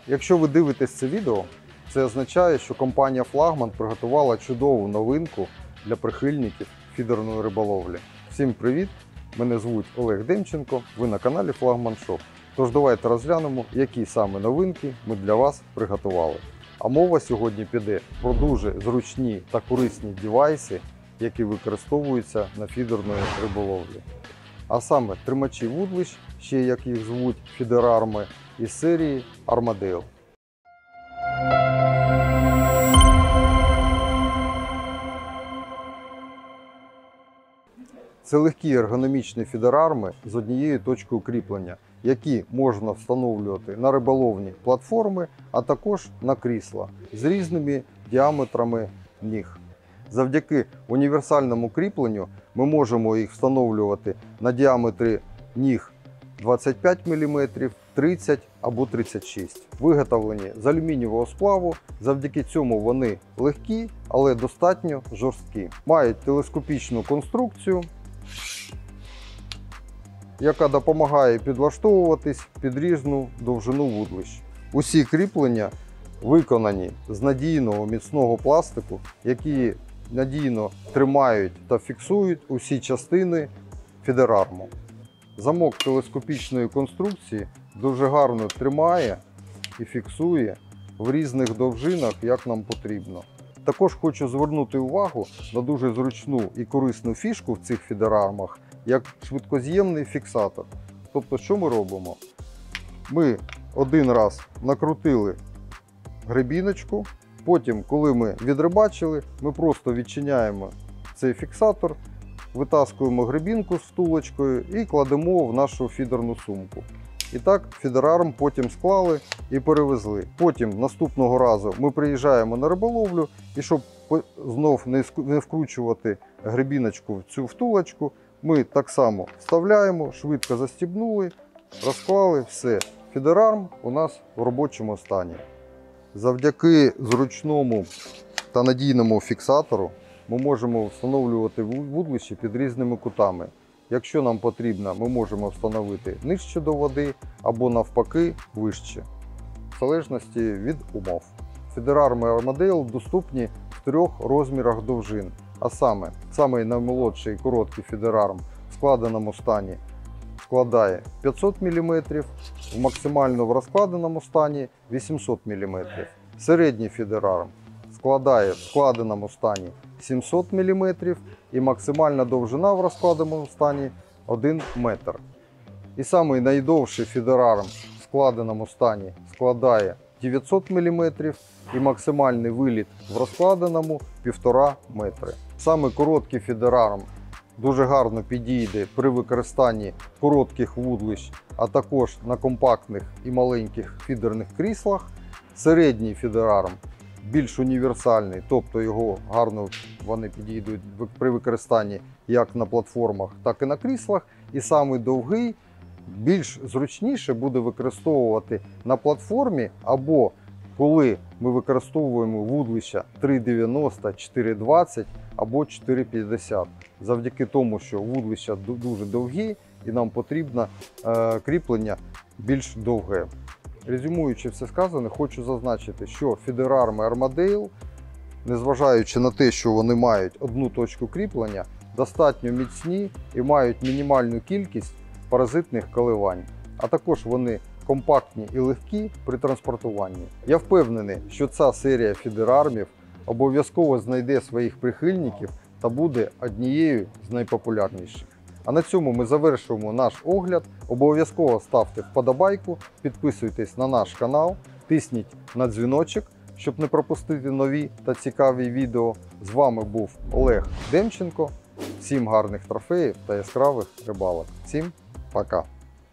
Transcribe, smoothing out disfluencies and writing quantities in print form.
Якщо ви дивитесь це відео, це означає, що компанія Флагман приготувала чудову новинку для прихильників фідерної риболовлі. Всім привіт! Мене звуть Олег Демченко, ви на каналі Флагман Шоп. Тож давайте розглянемо, які саме новинки ми для вас приготували. А мова сьогодні піде про дуже зручні та корисні девайси, які використовуються на фідерної риболовлі. А саме тримачі вудлищ, ще як їх звуть фідерарми, із серії Armadale. Це легкі ергономічні фідерарми з однією точкою кріплення, які можна встановлювати на риболовні платформи, а також на крісла з різними діаметрами ніг. Завдяки універсальному кріпленню ми можемо їх встановлювати на діаметрі ніг 25 мм, 30 або 36. Виготовлені з алюмінієвого сплаву, завдяки цьому вони легкі, але достатньо жорсткі. Мають телескопічну конструкцію, яка допомагає підлаштовуватись під різну довжину вудлищ. Усі кріплення виконані з надійного міцного пластику, які надійно тримають та фіксують усі частини фідерарму. Замок телескопічної конструкції дуже гарно тримає і фіксує в різних довжинах, як нам потрібно. Також хочу звернути увагу на дуже зручну і корисну фішку в цих фідерармах, як швидкоз'ємний фіксатор. Тобто, що ми робимо? Ми один раз накрутили гребіночку, потім, коли ми відрибачили, ми просто відчиняємо цей фіксатор, витаскуємо гребінку з втулочкою і кладемо в нашу фідерну сумку. І так фідерарм потім склали і перевезли. Потім наступного разу ми приїжджаємо на риболовлю і щоб знов не вкручувати гребіночку в цю втулочку, ми так само вставляємо, швидко застібнули, розклали, все. Фідерарм у нас в робочому стані. Завдяки зручному та надійному фіксатору ми можемо встановлювати вудлищі під різними кутами. Якщо нам потрібно, ми можемо встановити нижче до води або навпаки вище, в залежності від умов. Фідерарми Armadale доступні в 3 розмірах довжин, а саме, самий наймолодший короткий фідерарм в складеному стані складає 500 мм, в максимально в розкладеному стані 800 мм. Середній фідерарм складає в складеному стані 700 мм і максимальна довжина в розкладеному стані 1 метр. І самий найдовший фідерарм в складеному стані складає 900 мм і максимальний виліт в розкладеному 1,5 метри. Саме короткий фідерарм дуже гарно підійде при використанні коротких вудлищ, а також на компактних і маленьких фідерних кріслах. Середній фідерарм більш універсальний, тобто його гарно вони підійдуть при використанні як на платформах, так і на кріслах. І самий довгий більш зручніше буде використовувати на платформі або коли ми використовуємо вудлища 3,90, 4,20 або 4,50. Завдяки тому, що вудлища дуже довгі і нам потрібно кріплення більш довге. Резюмуючи все сказане, хочу зазначити, що фідерарми Armadale, незважаючи на те, що вони мають одну точку кріплення, достатньо міцні і мають мінімальну кількість паразитних коливань. А також вони компактні і легкі при транспортуванні. Я впевнений, що ця серія фідерармів обов'язково знайде своїх прихильників та буде однією з найпопулярніших. А на цьому ми завершуємо наш огляд. Обов'язково ставте вподобайку, підписуйтесь на наш канал, тисніть на дзвіночок, щоб не пропустити нові та цікаві відео. З вами був Олег Демченко. Всім гарних трофеїв та яскравих рибалок. Всім пока!